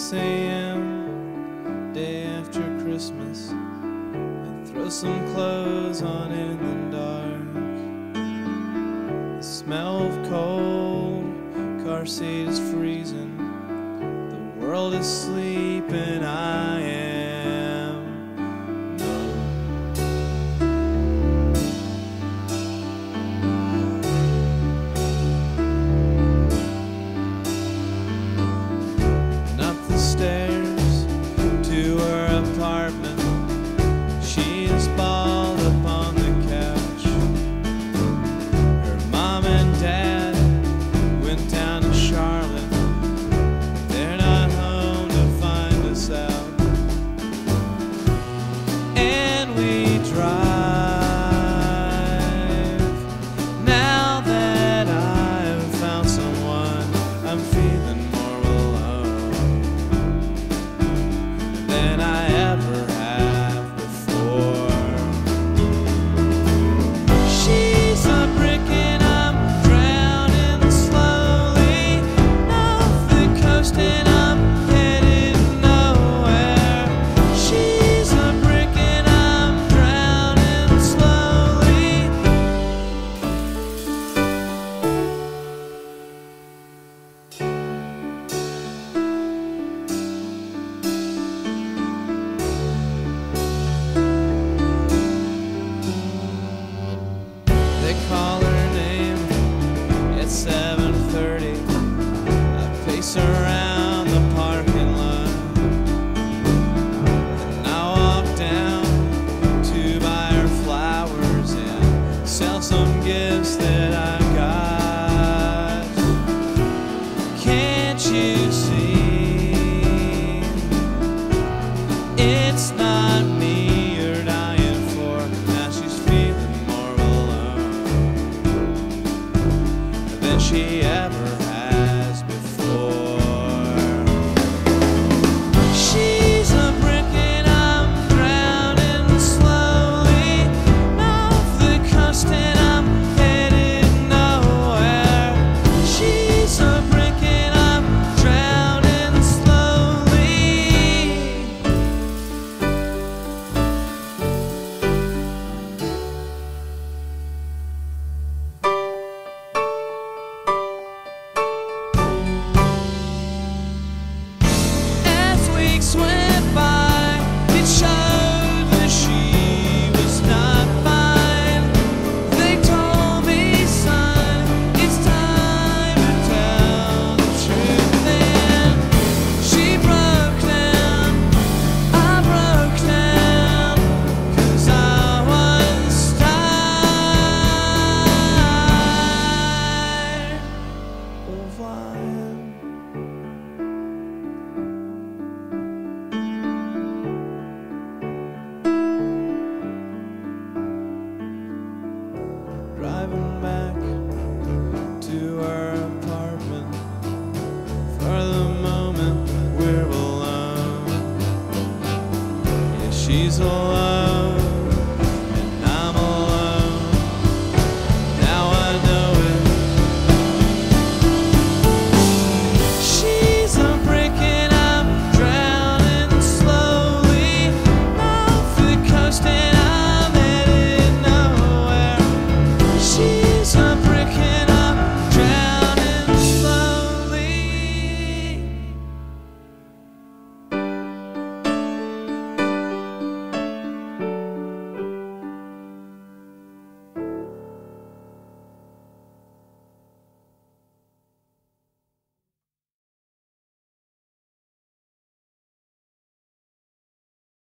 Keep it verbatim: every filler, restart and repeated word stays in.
six A M day after Christmas. I throw some clothes on in the dark. The smell of cold car seat is freezing. The world is sleeping. I am numb. And up the stairs to her apartment, she is balled up on the couch. Her mom and dad went down to Charlotte. They're not home to find us out. And we drive. Now that I've found someone, I'm feeling more alone than I ever have before. She's a brick and I'm drowning slowly off the coast and I'm headed nowhere. She's a brick and I'm drowning slowly. They call her name at seven thirty. I pace around the parking lot, and I walk down to buy her flowers and sell some gifts that I got. Can't you see? It's not me you're dying for. Now she's feeling more alone than she ever has before. She's a brick and I'm drowning slowly off the coast and I'm headed nowhere. She's a brick and I'm drowning slowly. As weeks went by, it showed that she was not fine. They told me, son, it's time to tell the truth. Then she broke down, I broke down, 'cause I was tired of lying. Driving back to our apartment, for the moment we're alone. Yeah, she's alone.